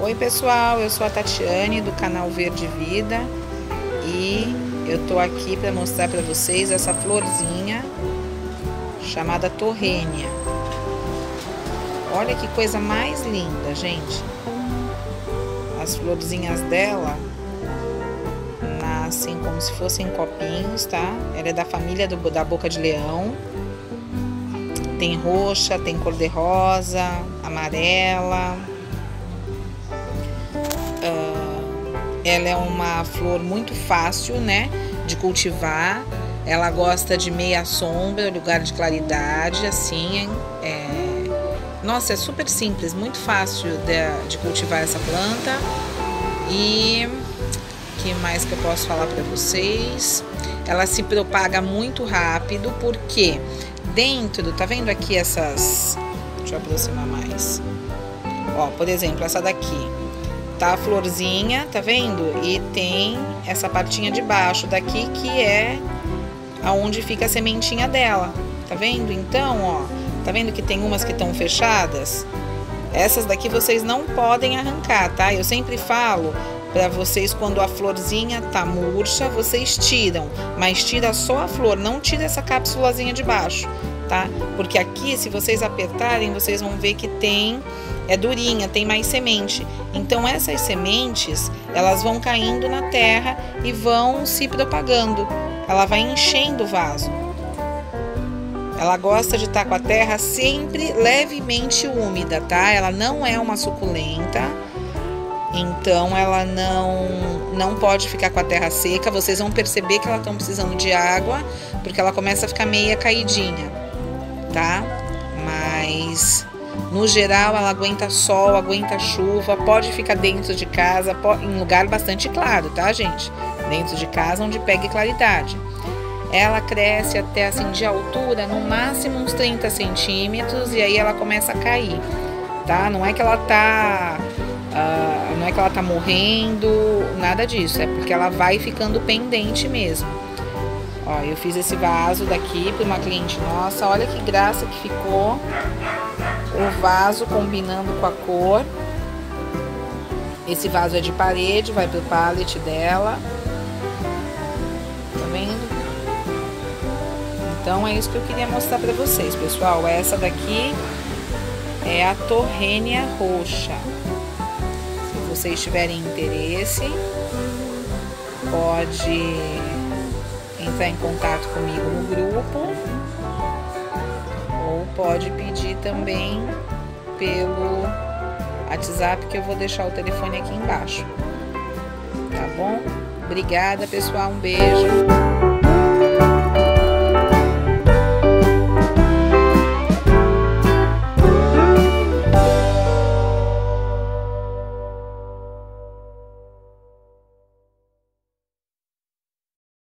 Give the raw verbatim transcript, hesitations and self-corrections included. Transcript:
Oi pessoal, eu sou a Tatiane do canal Verde Vida e eu tô aqui para mostrar para vocês essa florzinha chamada torrênia. Olha que coisa mais linda, gente. As florzinhas dela nascem como se fossem copinhos, tá? Ela é da família do, da boca de leão. Tem roxa, tem cor-de-rosa, amarela. Uh, ela é uma flor muito fácil, né, de cultivar. Ela gosta de meia sombra, lugar de claridade, assim. É... Nossa, é super simples, muito fácil de, de cultivar essa planta. E o que mais que eu posso falar para vocês? Ela se propaga muito rápido, porque dentro, tá vendo aqui essas... Deixa eu aproximar mais. Ó, por exemplo, essa daqui. Tá a florzinha, tá vendo? E tem essa partinha de baixo daqui que é aonde fica a sementinha dela. Tá vendo? Então, ó, tá vendo que tem umas que estão fechadas? Essas daqui vocês não podem arrancar, tá? Eu sempre falo para vocês, quando a florzinha tá murcha, vocês tiram, mas tira só a flor, não tira essa cápsulazinha de baixo, tá? Porque aqui, se vocês apertarem, vocês vão ver que tem, é durinha, tem mais semente. Então essas sementes, elas vão caindo na terra e vão se propagando. Ela vai enchendo o vaso. Ela gosta de estar com a terra sempre levemente úmida, tá? Ela não é uma suculenta. Então ela não, não pode ficar com a terra seca. Vocês vão perceber que elas estão precisando de água, porque ela começa a ficar meia caidinha, tá? Mas no geral ela aguenta sol, aguenta chuva, pode ficar dentro de casa, pode, em lugar bastante claro, tá, gente? Dentro de casa onde pegue claridade. Ela cresce até assim de altura, no máximo uns trinta centímetros, e aí ela começa a cair, tá? Não é que ela tá... Uh, não é que ela tá morrendo, nada disso, é porque ela vai ficando pendente mesmo. Ó, eu fiz esse vaso daqui para uma cliente nossa, olha que graça que ficou o vaso combinando com a cor. Esse vaso é de parede, vai pro pallet dela, tá vendo? Então é isso que eu queria mostrar para vocês, pessoal. Essa daqui é a torrênia roxa. Se vocês tiverem interesse, pode entrar em contato comigo no grupo ou pode pedir também pelo WhatsApp, que eu vou deixar o telefone aqui embaixo, tá bom? Obrigada, pessoal, um beijo.